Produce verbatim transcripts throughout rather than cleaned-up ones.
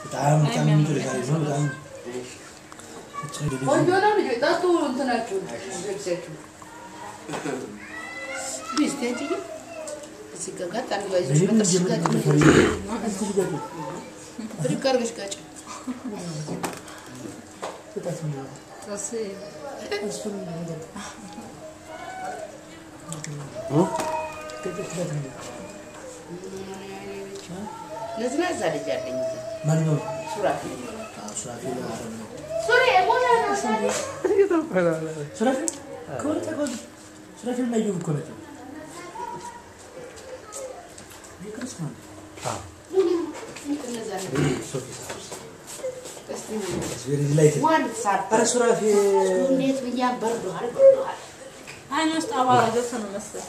በጣም በጣም ይደርሳል ነው በጣም ቆንጆ ነው ልጅ ታቱ እንትናችሁ ልብሳችሁ ቢስቴጂ እዚህ ጋር ጋር ባይዘሽ ሪካርዶሽ ጋር ታስ እሱ ነው ኦ ለዝና ዛሬ ያለኝ ማን ነው ሱራፊ ሱራፊ ነው ሱሪ ሞላ ነው ሱራፊ ኮን ተቆል ሱራፊ ላይ ነው ኮን ይክርስማን አዎ ሶፊ እስቲ ላይ ዋን ሳር ሱራፊ እንዴት ብያ በርዷል በርዷል አይነስ አባራ ጀሰነ መሰለ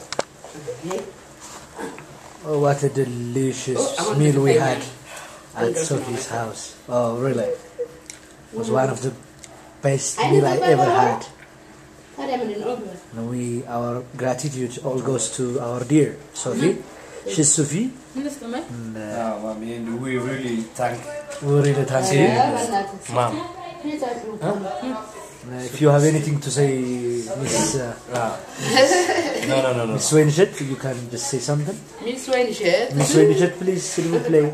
Oh, what a delicious oh, meal we had at Sophie's house. Oh, really? It was one of the best meal I ever had. And we, our gratitude all goes to our dear Sophie. She's Sophie. And, uh, oh, I mean, we really thank. We really thank you, Mom. Huh? Uh, if you have anything to say, Miss uh, ah. no, no, no, no. Miss Wainshed, you can just say something. Miss Wainshed. Miss Wainshed, please, can we play?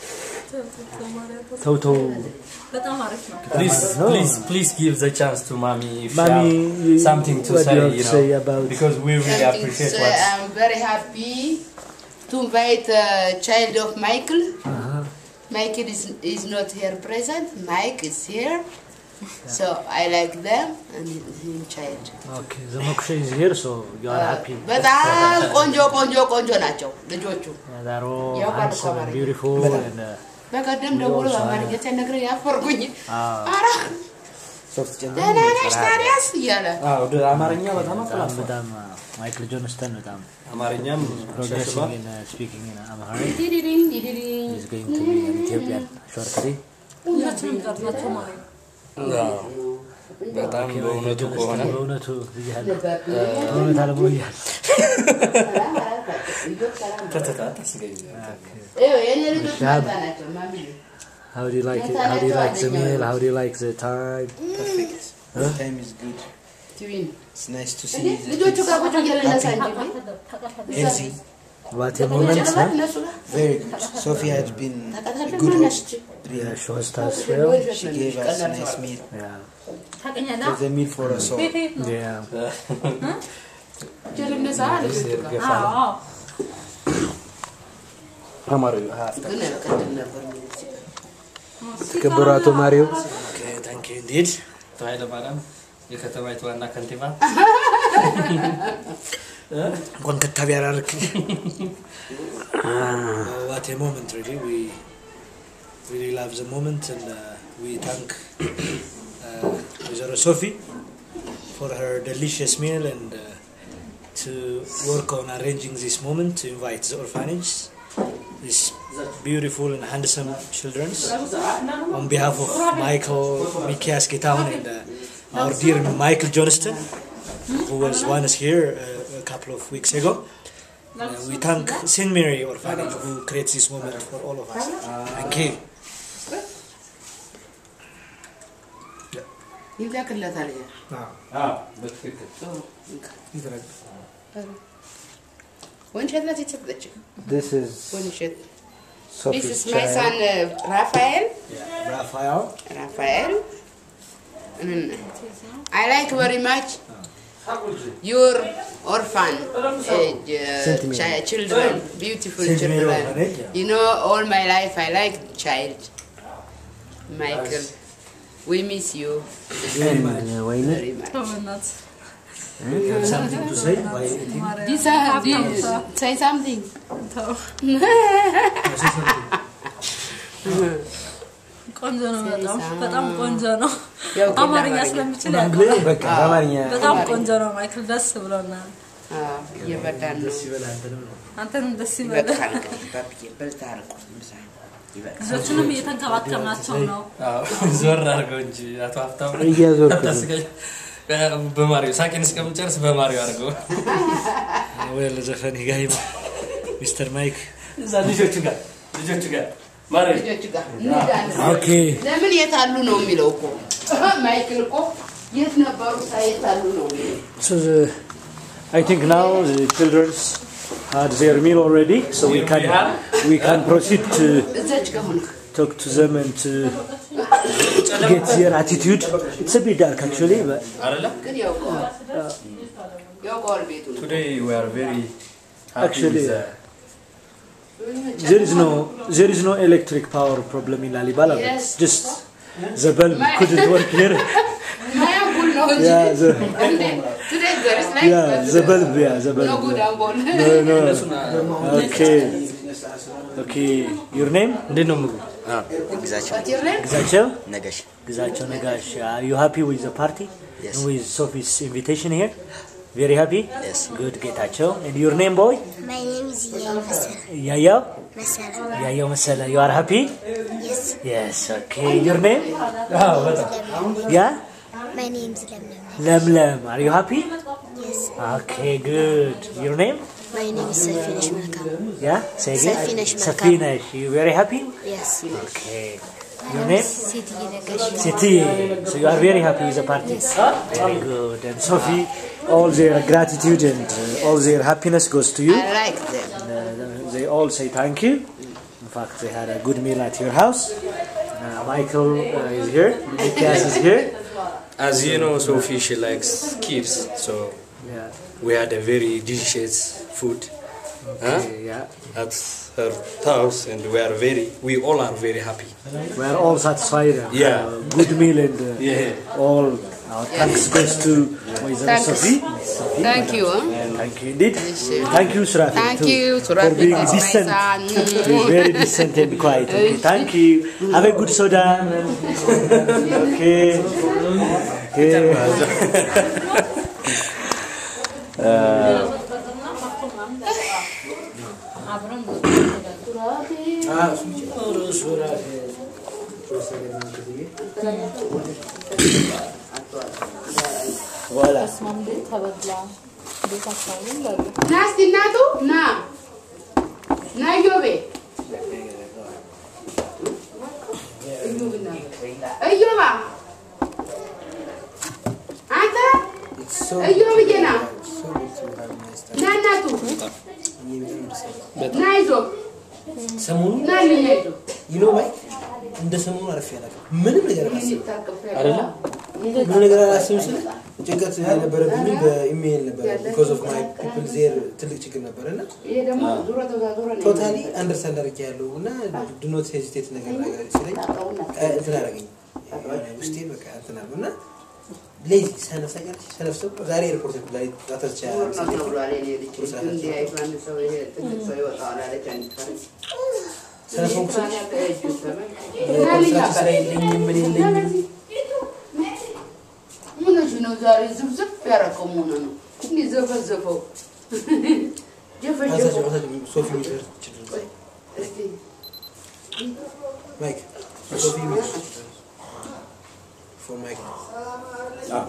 Toto. Please, no. please, please give the chance to Mommy if Mommy, you have something to what say, do you, you know, say about because we really appreciate what. I'm very happy to invite a child of Michael. Uh-huh. Michael is is not here present. Mike is here. Yeah. So I like them and him child. Okay, the moksha is here, so you are uh, happy. But ah, konjo konjo konjo nacho, ልጆቹ. Yeah, they're all handsome and beautiful and. በቀደም ደውሎ አማርኛ ተነግረኝ ያፈርኩኝ። አራ ሶፍት ጀነራል ደህና ነሽ ታዲያስ እያለ አዎ አማርኛ በጣም አጥላፍ በጣም ማይክል ጆንስተን በጣም አማርኛም progressing in uh, speaking in Amharic. ዲዲዲን ዲዲዲን He's going to be an Ethiopian shortly. ሁላችንም ቀርታችሁ ማለት በጣም በእውነቱ ከሆነ በእውነቱ ይያል በእውነቱ አለሞያል ተተካታስ ገኝ እዮ የኔ ልጆች ናቸው ማሚ How do you like it? How do you like the meal? How do you like the time? Perfect. Huh? The time is good. Twin. It's nice to see the ልጆቹ ጋር ቁጭ ብለን እናሳንጂ healthy. What a moment, huh? Very good. Sophie had been a good host. Yeah, she was as well. She gave us a nice meal. Yeah. Gave a meal for us all. Yeah. Mario, half Kaburato Mario. Okay, thank you indeed. Try the madam. You can tell me to Anna Cantiva. One Kataviark. What a moment, really. We really love the moment and uh, we thank uh, Sophie for her delicious meal and uh, to work on arranging this moment to invite the orphanage, these beautiful and handsome children, on behalf of Michael, Mikias Gitaun and uh, our dear Michael Johnston, who was once here uh, a couple of weeks ago. Uh, we thank Saint Mary Orphanage who creates this moment for all of us. Thank you. ይላክለታል ያ አዎ በትክክል ይደረግ ወንሸት ናት የተሰጠች This is ወንሸት Sophie's This is my son uh, Raphael. Yeah, Raphael. Raphael. Mm. I like very much your orphan uh, uh, children, beautiful children. You know, all my life I like child. Michael, we miss you very much. Very much. You have something to say? Why This, uh, this, say something. ቆንጆ ነው በጣም በጣም ቆንጆ ነው አማርኛ ስለምችል በቃ አማርኛ በጣም ቆንጆ ነው ማይክል ደስ ብሎናል አዎ የበዳን ነው አንተን ደስ ይበላል በልታርቁ ልጆቹንም እየተንከባከብናቸው ነው አዎ ዞር አድርገው እንጂ አቶ ሀብታሙ እያዞርኩ በማሪዮ ሳቂን እስከምጨርስ በማሪዮ አድርገው ወይ ለዘፈን ይጋይም ሚስተር ማይክ እዛ ልጆቹ ጋር ልጆቹ ጋር ልጆች ጋር Okay. ለምን የታሉ ነው የሚለው እኮ ማይክል እኮ የት ነበሩ ሳይታሉ ነው So the, I think now the children had their meal already, so we can we can proceed to እዛች ጋር ሆነ talk to them and to get their attitude. It's a bit dark actually, but ግን ያውቀዋል ያውቀዋል ቤቱ Today we are very happy Actually, with, uh, there is no there is no electric power problem in Lalibela. But Yes. just the bulb couldn't work here. ማያቡል ነው እንጂ Yeah, the, today there is like yeah, the bulb, yeah, the bulb. no good yeah. ambol No, no. Okay. Okay. Your name? እንዴት ነው ምግቡ? ግዛቸው Gizachev? ነገሽ Gizachev Nagash. Are you happy with the party? Yes. And with Sophie's invitation here? Very happy? Yes. Good, Getachev. And your name, boy? My name is Yayo Masala. Yayo? Masala. Yayo Masala. You are happy? Yes. Yes, okay. Your name? Yeah? My name is Lemlem. Lem Lem. Are you happy? Yes. Okay, good. Your name? My name is Safinesh Malkam. Yeah? Say again. Safinesh Malkam. Safinesh. You very happy? Yes. Okay. Your name? Siti Nagash. City. So you are very happy with the party? Yes. Very good. And Sophie, all their gratitude and uh, all their happiness goes to you. I like them Uh, they all say thank you. In fact, they had a good meal at your house. Uh, Michael uh, is here. Nikias is here. As you know, Sophie, she likes kids, so Yeah. we had a very delicious food huh? Okay, yeah. at her house, and we are very, we all are very happy. We are all satisfied. And, Yeah. Uh, good meal and uh, Yeah. all our thanks goes to Moises Thanks. Sophie. Sophie. Thank you, huh? And thank you indeed. Thank you, Surafi. Thank too, you, for Surafi, being that's my decent. son. Being very decent and quiet. Okay, thank you. Have a good soda. Okay. Okay. Voilà. ና እስቲ እናቱ ና ና ዮቤ እዮባ አንተ እዮብ ጌና ና እናቱ ና ይዞ ሰሞኑ ና ልኝ ይዞ ይኖ ባይ እንደ ሰሞኑ አረፍ ያላል ምንም ነገር አላስብም አይደለ ምንም ነገር አላስብም ስለ ጭንቀት የነበረብኝ በኢሜል ነበር because of my people there ትልቅ ችግር ነበርና ይሄ ደግሞ ዙሮ ተጋዙሮ ነው ቶታሊ አንደርስታንድ አድርጌያለሁና do not hesitate ነገር ነገር ስለኝ እንትን አደረገኝ ውስጤ በቃ እንትን አለውና ሌዚ ሰነፈኛለች ሰነፍሰው ዛሬ ሪፖርት ላይ ታተቻ ሰነፈው ምንሽ ነው ዛሬ ዝብዝብ ያረከው ሆነ ነው እንዴ ዘፈዘፈው ጀፈጀፈ ሶፊ ሚተር እስቲ ማይክ ሶፊ ሚተር for Mike ah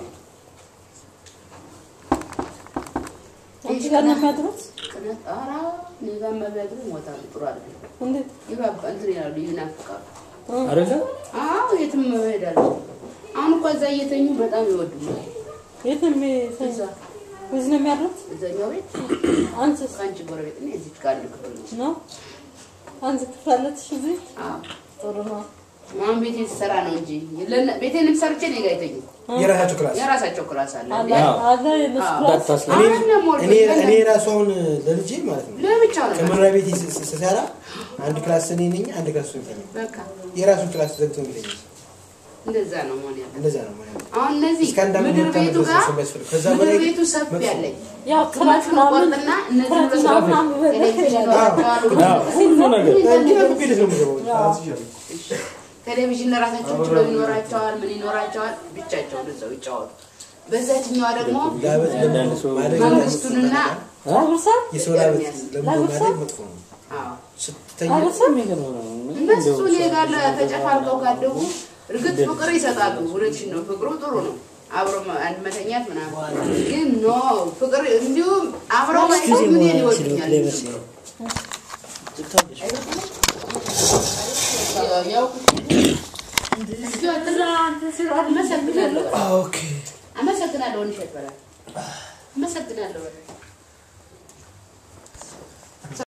አንቺ ጋር ነው የሚያድሩት? አራ ኔጋ መብያድሩ ሞታል ጥሩ አይደል እንዴት? ይባባ እንትን ያሉ ይናፍቃሉ አይደለ? አዎ የትም መሄዳሉ አሁን እኮ እዛ እየተኙ በጣም ይወዱኛል የትም እዛ እዚህ ነው የሚያድሩት? እዛኛው ቤት አንቺስ? ካንቺ ጎረቤት ነው እዚህ ጋር ልክፈል ነው አንቺ ትፈልለትሽ እዚህ? አዎ ጥሩ ነው ማን ቤት ይሰራ ነው እንጂ ለነ ቤቴንም ሰርቼ ነው ጋይተኝ የራሳቸው ክላስ የራሳቸው ክላስ አለ አላ አላ የነሱ ክላስ እኔ እኔ ራሷን ለልጄ ማለት ነው ለብቻ ነው ከመኖሪያ ቤት ሲሰራ አንድ ክላስ እኔ ነኝ አንድ ክላስ ነው የሚተኛው በቃ የራሱን ክላስ ዘግቶ የሚተኛው እንደዛ ነው ማለት ነው እንደዛ ነው ማለት ነው አሁን እነዚህ እስካንዳም ምድር ቤቱ ጋር ከዛ ምድር በላይ ቤቱ ሰፊ ያለኝ ያው ክላስ ክላስ ቆርጥና እነዚህ ሁሉ ነገር እንዴ ነው ቤት ነው የሚገባው ቴሌቪዥን ለራሳቸው ችለው ይኖራቸዋል ምን ይኖራቸዋል ብቻቸው እንደዛው ይጫወቱ በዛችኛዋ ደግሞ ዳበት መንግስቱንና አብርሳ የሶላበት ለምን መጥፎ ነው አዎ ስትተኛ አብርሳ የሚገርም ነው እነሱ ሌጋለ ተጨፋልቀው ካደጉ እርግጥ ፍቅር ይሰጣሉ ወለሽ ነው ፍቅሩ ጥሩ ነው አብሮ አንድ መተኛት ምናምን ግን ኖ ፍቅር እንዲሁም አብረው ምን ይወዱኛል ያው እንደዚህ አጥራንተ ሲራል መሰግናለሁ ኦኬ አመሰግናለሁ እንሸበራ አመሰግናለሁ